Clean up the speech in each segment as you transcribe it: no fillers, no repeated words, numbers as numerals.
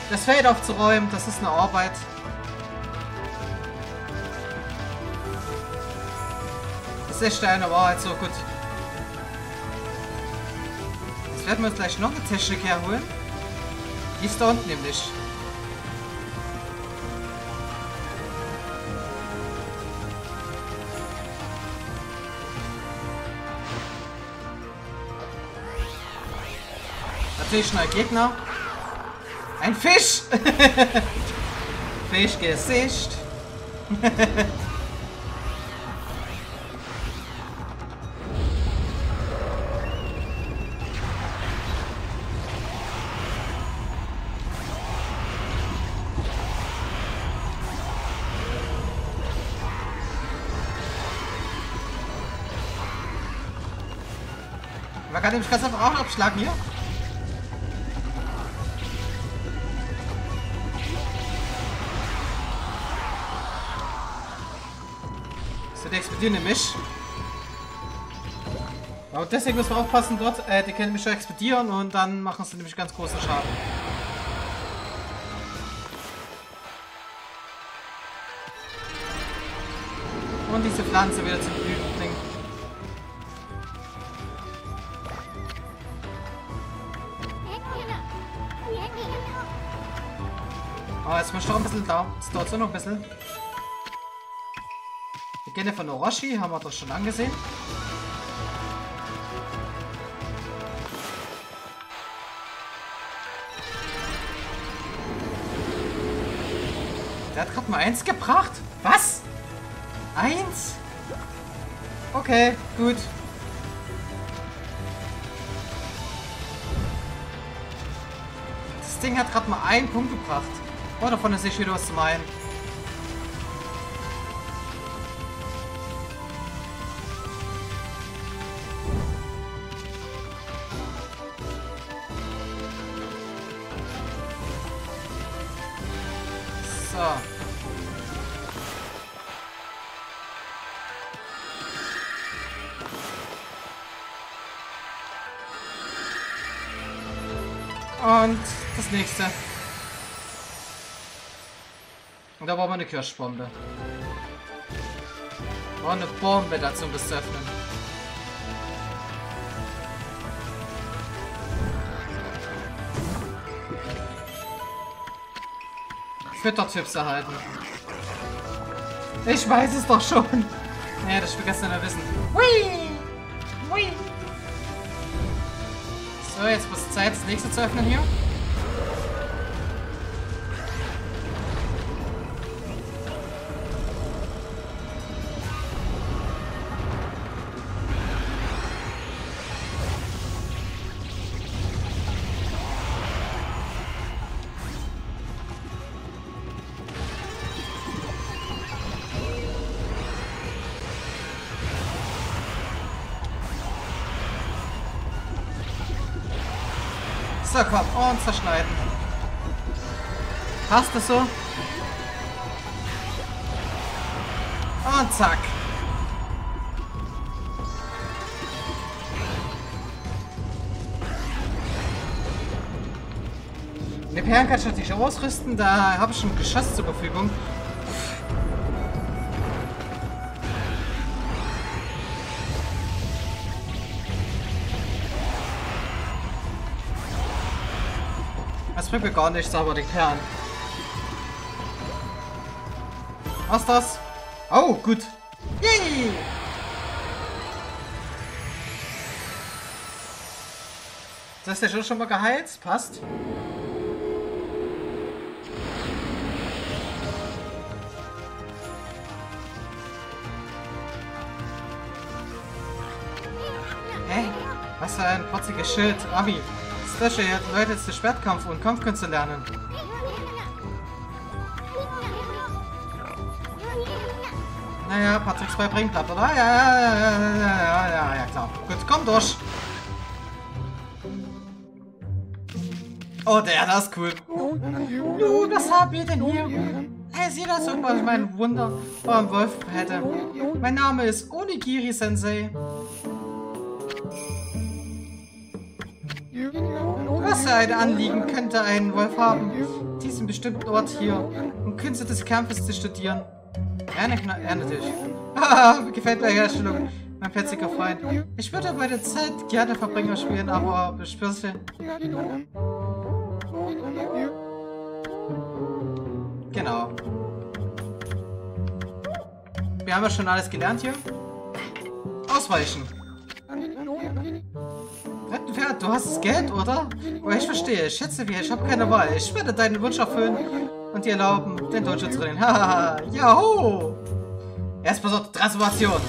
Das Feld aufzuräumen, das ist eine Arbeit. Das ist eine Wahrheit, so gut. Jetzt werden wir uns gleich noch eine Technik herholen. Die ist da unten nämlich. Natürlich neue Gegner. Ein Fisch! Fischgesicht! Man kann nämlich ganz einfach auch abschlagen hier. Die explodieren nämlich. Aber deswegen müssen wir aufpassen dort. Die können nämlich schon explodieren und dann machen sie nämlich ganz großen Schaden. Und diese Pflanze wieder zum Blühen bringen. Oh, jetzt muss ich noch ein bisschen da. Das dauert so noch ein bisschen. Die Gene von Orochi haben wir doch schon angesehen. Der hat gerade mal 1 gebracht. Was? 1? Okay, gut. Das Ding hat gerade mal 1 Punkt gebracht. Oh, davon ist nicht wieder was zu meinen. Und das nächste. Und da brauchen wir eine Kirschbombe. Oh, eine Bombe dazu, um das zu öffnen. Füttertipps erhalten. Ich weiß es doch schon. Ja, das vergessen wir wissen. Hui! Hui! So, jetzt wird es Zeit, das nächste zu öffnen hier. So, komm, und zerschneiden. Passt das so? Und zack. Eine Perlen kann ich natürlich ausrüsten, da habe ich schon ein Geschoss zur Verfügung. Das bringt mir gar nichts, aber die Perlen. Was ist das? Oh, gut. Yay! Das ist ja schon mal geheilt. Passt. Hey, was für ein protziges Schild. Abi. Slasher hat Leute jetzt den Schwertkampf und Kampfkünste lernen. Naja, Patricks beibringen klappt, oder? Ja, klar. Gut, komm durch. Oh, das ist cool. Nun, was haben wir denn hier? Hey, sieh das irgendwas, ich mein wunderbaren Wolf hätte. Mein Name ist Onigiri-Sensei. Was Was für ein Anliegen könnte ein Wolf haben, diesen bestimmten Ort hier, um Künste des Kampfes zu studieren? Ja, natürlich. Haha, mir gefällt meine Herstellung, mein plötzlicher Freund. Ich würde meine Zeit gerne Verbringer spielen, aber bespürste. Genau. Wir haben ja schon alles gelernt hier. Ausweichen. Wettbewerb, du hast das Geld, oder? Oh, ich verstehe. Ich schätze wir. Ich habe keine Wahl. Ich werde deinen Wunsch erfüllen und dir erlauben, den Dojo zu trainieren. Haha, Yahoo! Erstmal so Transformation.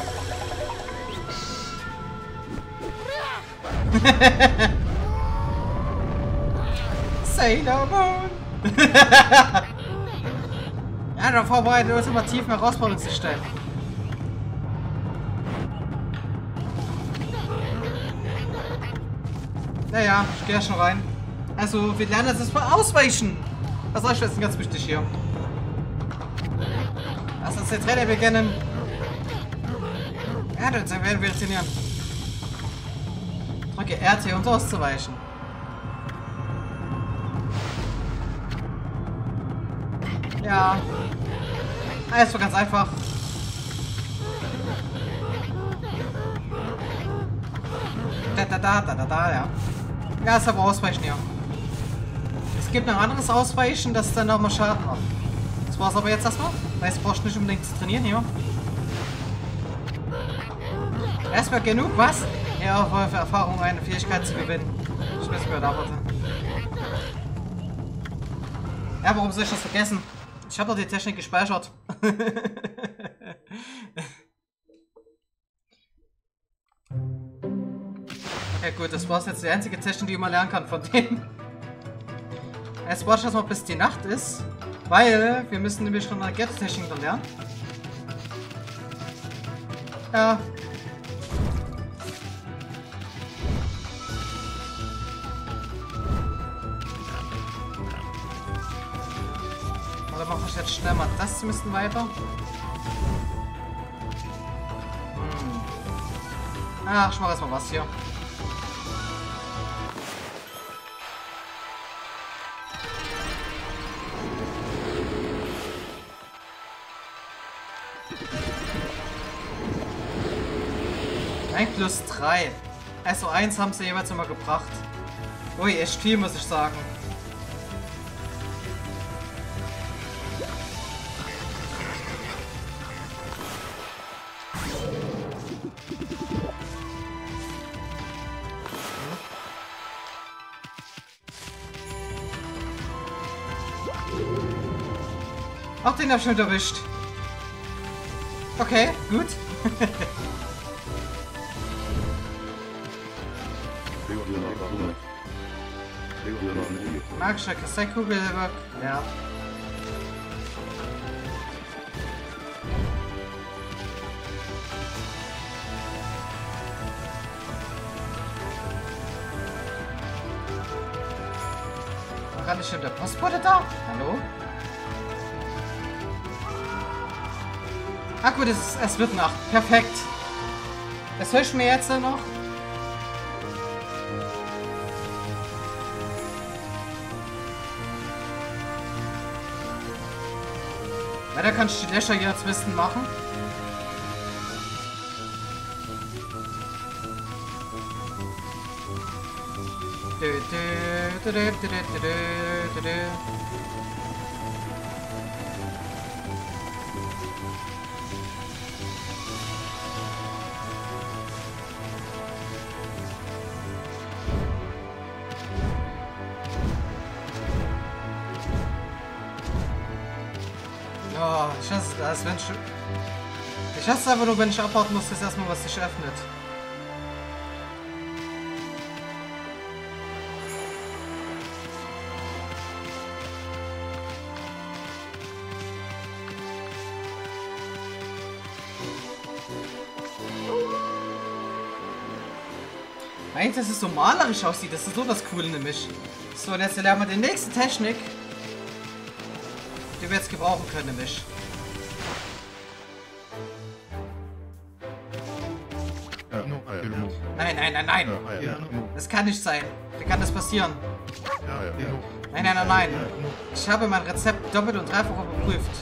Sailor Moon! Ja, davor war eine ultimativen Herausforderung zu stellen. Naja, ich gehe ja schon rein. Also, wir lernen das mal ausweichen. Das ist jetzt ganz wichtig hier. Lass uns den Training beginnen. Ja, dann werden wir trainieren. Drücke RT, um auszuweichen. Ja. Alles war ganz einfach. Ja. Ja, ist aber Ausweichen hier. Es gibt noch ein anderes Ausweichen, das dann nochmal Schaden macht. Das war's aber jetzt erstmal. Weil es brauchst nicht unbedingt zu trainieren hier. Erstmal genug, was? Ja, für Erfahrung eine Fähigkeit zu gewinnen. Ich weiß mir da warte. Ja, warum soll ich das vergessen? Ich habe doch die Technik gespeichert. Ja gut, das war jetzt die einzige Technik, die man lernen kann von denen. Jetzt warte ich erstmal, bis die Nacht ist. Weil wir müssen nämlich schon eine Get-Technik dann lernen. Ja. Oder mache ich jetzt schnell mal das ein bisschen weiter? Ach, ich mache erstmal was hier. Plus 3. Also 1 haben sie jeweils immer gebracht. Ui, echt viel, muss ich sagen. Ach, den hab ich schon erwischt. Okay, gut. Magischer Kristallkugel, ja. War gerade schon der Postbote da? Hallo? Ach gut, es wird Nacht. Perfekt. Das höre ich mir jetzt noch. Da kannst du die Löcher jetzt wissen machen. Oh, ich hasse das, wenn ich hasse es einfach nur, wenn ich abwarten muss, dass erstmal was sich öffnet. Eigentlich, dass es so malerisch aussieht, das ist so das Coole nämlich. So, und jetzt lernen wir die nächste Technik, die wir jetzt gebrauchen können, nämlich. Nein, nein, nein, nein! Das kann nicht sein. Wie kann das passieren? Nein, nein, nein, nein. Ich habe mein Rezept doppelt und dreifach überprüft.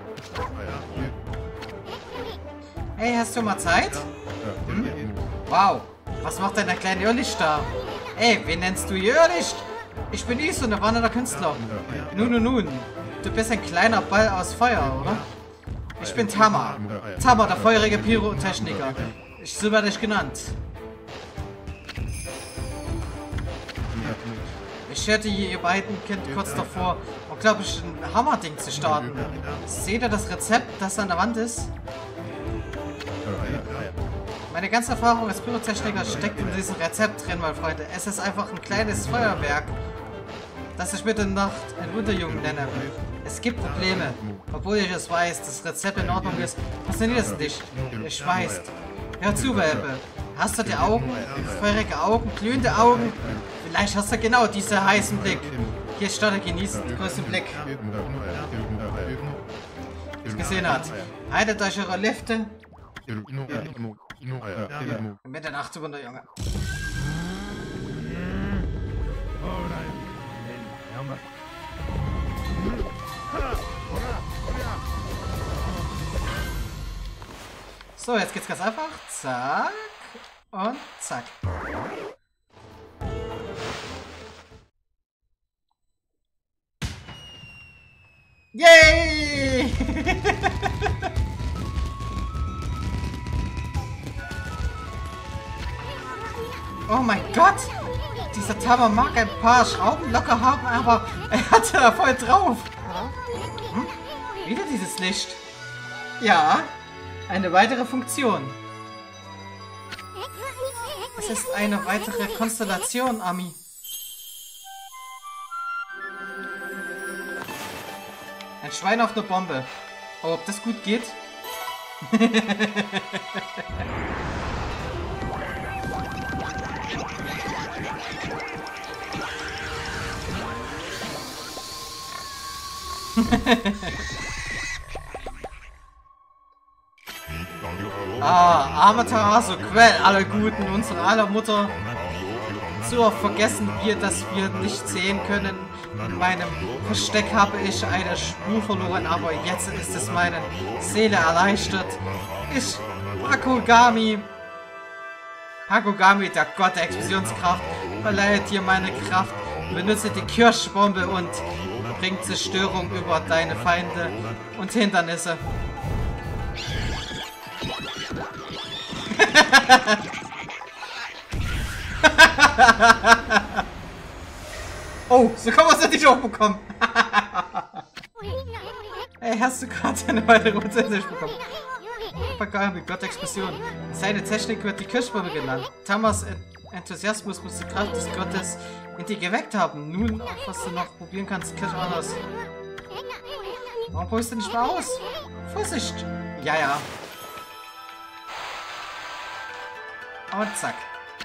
Hey, hast du mal Zeit? Hm? Wow, was macht denn der kleine Irrlicht da? Ey, wen nennst du hier Irrlicht? Ich bin Iso, ein wandernder Künstler. Nun. Du bist ein kleiner Ball aus Feuer, oder? Ich bin Tama. Tama, der feurige Pyrotechniker. So werde ich genannt. Ich hörte ihr beiden Kind kurz davor, unglaublich ein Hammerding zu starten. Seht ihr das Rezept, das an der Wand ist? Meine ganze Erfahrung als Pyrotechniker steckt in diesem Rezept drin, mein Freunde. Es ist einfach ein kleines Feuerwerk, das ich mit der Nacht ein Wunderjungen nenne. Es gibt Probleme. Obwohl ich es weiß, das Rezept in Ordnung ist, funktioniert es nicht. Ich weiß. Hör zu, Welpe. Hast du die Augen? Feurige Augen? Glühende Augen? Vielleicht hast du genau diesen heißen Blick. Hier starte genießen, den größten Blick, den ich gesehen hat. Haltet euch eure Lifte. Mit der Nacht über der Junge. So, jetzt geht's ganz einfach. Zack. Und zack. Yay! Oh mein Gott! Dieser Tama mag ein paar Schrauben locker haben, aber er hatte da voll drauf. Hm? Wieder dieses Licht. Ja, eine weitere Funktion. Es ist eine weitere Konstellation, Ami. Ein Schwein auf einer Bombe. Oh, ob das gut geht? Arme Taraso, Quell aller Guten, unsere aller Mutter. So oft vergessen wir, dass wir nicht sehen können. In meinem Versteck habe ich eine Spur verloren, aber jetzt ist es meine Seele erleichtert. Ich, Hakugami, der Gott der Explosionskraft, verleiht dir meine Kraft, benutze die Kirschbombe und bringt Zerstörung über deine Feinde und Hindernisse. Oh, so kann man es nicht hochbekommen. Hey, hast du gerade eine weitere Prozesse bekommen? Hakugami, Gott der Explosion. Seine Technik wird die Kirschbombe genannt. Tamas Enthusiasmus muss die Kraft des Gottes in dir geweckt haben. Nun, was du noch probieren kannst, Kirsch anders. Warum probierst du nicht mal aus? Vorsicht! Ja. Und zack.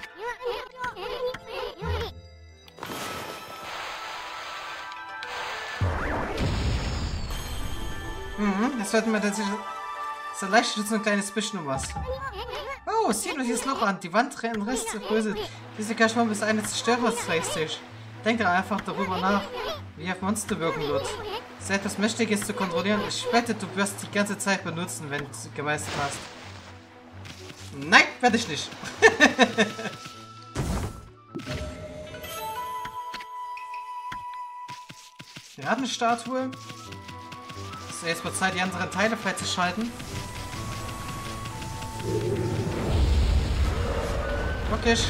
Das wird mir tatsächlich... Das erleichtert jetzt so ein kleines bisschen um was. Oh, seht euch das Loch an. Die Wand Rest böse. Diese Kirschbombe ist eine Zerstörungsrechtstisch. Denkt einfach darüber nach, wie auf Monster wirken wird. Es ist etwas Mächtiges zu kontrollieren. Ich wette, du wirst die ganze Zeit benutzen, wenn du sie gemeistert hast. Nein, werde ich nicht. Piratenstatue. So, jetzt wird Zeit, die anderen Teile freizuschalten. Wirklich.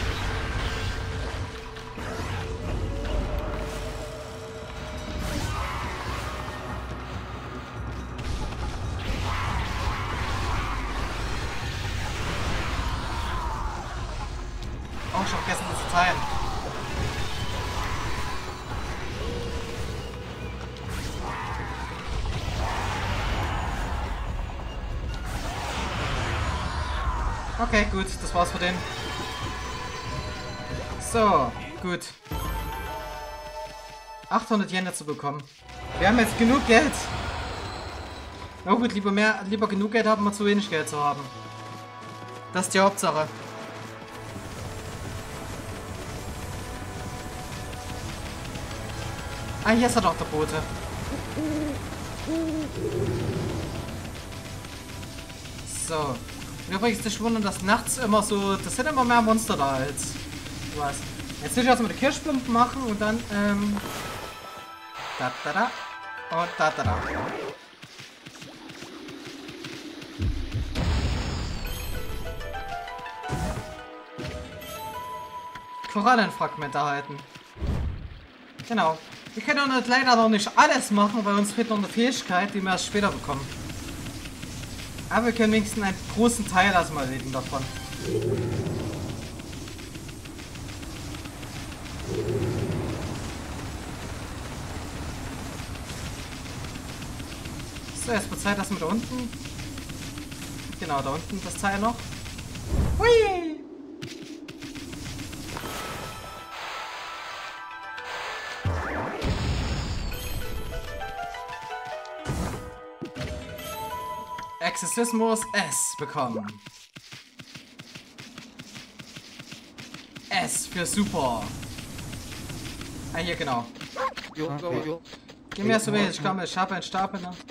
Oh, ich hab vergessen, das zu teilen. Okay, gut, das war's für den. So, gut. 800 Yen dazu bekommen. Wir haben jetzt genug Geld. Na gut, lieber genug Geld haben, als zu wenig Geld zu haben. Das ist die Hauptsache. Ah, hier ist er doch, der Bote. So. Und übrigens nicht wundern, dass nachts immer so... Das sind immer mehr Monster da als... Was? Jetzt will ich erstmal die Kirschpumpen machen und dann, Da, da, da. Und da, da, da. Korallenfragmente erhalten. Genau. Wir können leider noch nicht alles machen, weil uns fehlt noch eine Fähigkeit, die wir erst später bekommen. Aber wir können wenigstens einen großen Teil erstmal erledigen davon. So, erst mal Zeit, dass wir da unten... Genau, da unten das Teil noch. Hui! Exorzismus S bekommen. S für super. Ah, hier genau. Gib mir so wenig, ich habe einen Stapel noch.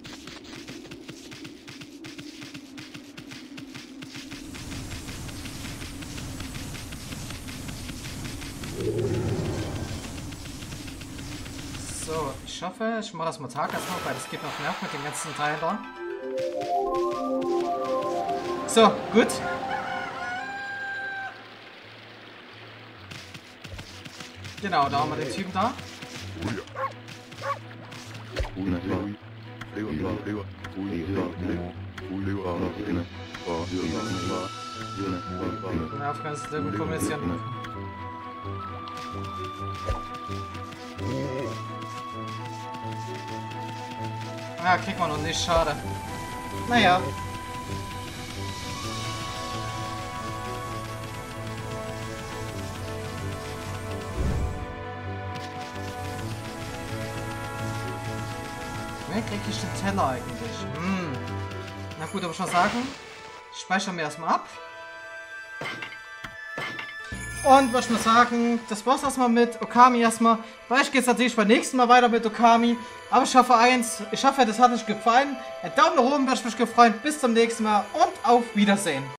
So, ich hoffe, ich mache das mal Tag erstmal, weil das geht noch nach mit den ganzen Teilen da. So, gut. Genau, da haben wir den Typen da. Ja, auf ganz gut kommunizieren. Ja, kriegt man noch nicht, schade. Naja. Wer krieg ich den Teller eigentlich? Na gut, aber ich mal sagen, ich speichere mir erstmal ab. Und würde ich mal sagen, das war's erstmal mit Okami erstmal. Vielleicht geht's natürlich beim nächsten Mal weiter mit Okami. Aber ich hoffe das hat euch gefallen. Ein Daumen nach oben würde ich mich gefreut. Bis zum nächsten Mal und auf Wiedersehen.